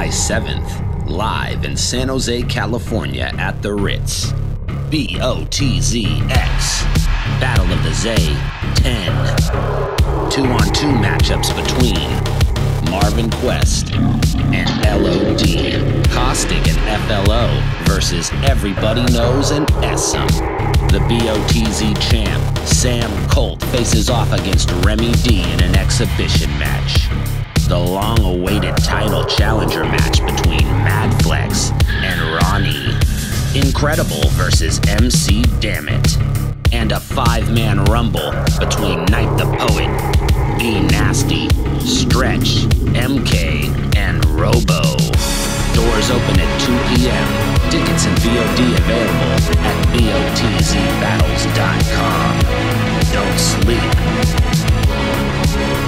July 7th, live in San Jose, California at the Ritz. BOTZ X, Battle of the Z 10. 2-on-2 matchups between Marvin Quest and LOD. Caustic and FLO versus Everybody Knows and Essam. The BOTZ champ, Sam Colt, faces off against Remy D in an exhibition match. The long-awaited title challenger match between Madflex and Ronnie. Incredible versus MC Dammit. And a 5-man rumble between Night the Poet, E Nasty, Stretch, MK, and Robo. Doors open at 2 p.m. Tickets and VOD available at botzbattles.com. Don't sleep.